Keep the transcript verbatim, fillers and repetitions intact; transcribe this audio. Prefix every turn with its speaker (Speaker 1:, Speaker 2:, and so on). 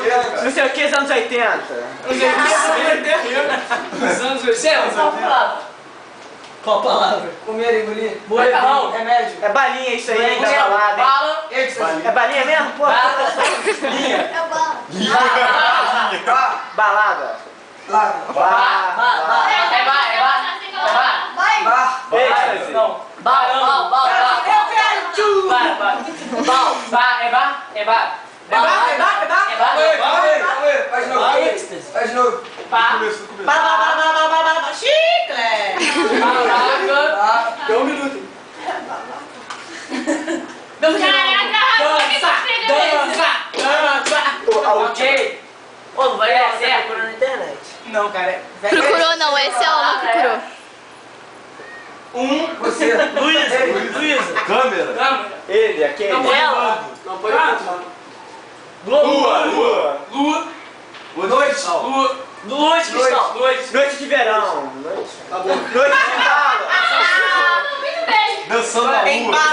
Speaker 1: Não sei o que, anos oitenta.
Speaker 2: Nos anos oitenta?
Speaker 3: Qual palavra?
Speaker 2: Comer, engolir.
Speaker 3: Macarrão.
Speaker 2: Remédio.
Speaker 1: É balinha isso aí, da balada, hein?
Speaker 2: Bala. Êxtase.
Speaker 1: É balinha mesmo? Pô.
Speaker 4: É bala.
Speaker 1: Balada.
Speaker 2: Lá.
Speaker 1: Ba- ba-
Speaker 5: É bar, é bar. É bar.
Speaker 4: Vai.
Speaker 2: Bar.
Speaker 1: Êxtase.
Speaker 3: Não. Bal, bal, bal, bal.
Speaker 2: Eu quero tchu.
Speaker 3: Bar, bar. Bal.
Speaker 5: Bar, é bar. É bar.
Speaker 2: É bar, é bar, é bar.
Speaker 5: É bar.
Speaker 2: Calma aí, calma aí, calma aí. Faz de novo.
Speaker 3: Bal, êxtase.
Speaker 2: Faz de novo.
Speaker 5: Pá.
Speaker 2: Ba, ba, ba, ba, ba, ba, ba, ba. Chiclete.
Speaker 5: Caraca.
Speaker 2: Tá. Deu um minuto.
Speaker 5: Caraca.
Speaker 3: Ok. Ô, não vai
Speaker 5: É,
Speaker 3: dar, você
Speaker 5: certo.
Speaker 3: procurou na internet.
Speaker 2: Não, cara. é-
Speaker 4: Procurou não, esse é o não procurou.
Speaker 2: Um, você.
Speaker 3: Luísa, Luísa.
Speaker 6: Câmera.
Speaker 5: Câmera.
Speaker 1: Ele, aquele.
Speaker 3: Ela.
Speaker 2: Não pode continuar.
Speaker 1: Lua, lua.
Speaker 5: Lua.
Speaker 2: Noite.
Speaker 5: Lua.
Speaker 3: Lua de cristal.
Speaker 5: Noite.
Speaker 1: Noite de verão. Noite,
Speaker 2: Acabou.
Speaker 1: noite de bala.
Speaker 5: Ah, muito bem.
Speaker 6: Dançando na
Speaker 2: Em
Speaker 6: rua.